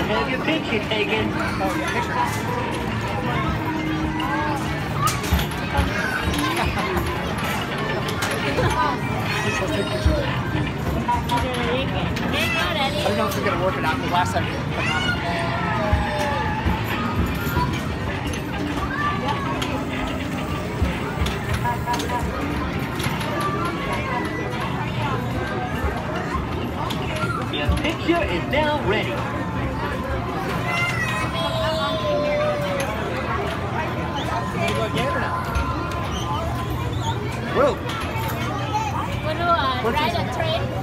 have your picture taken. Let's take pictures. I don't know if we're going to work it out. The last time we put it on. Your picture is now ready. You want to go again or not? Whoa. Want to ride a train?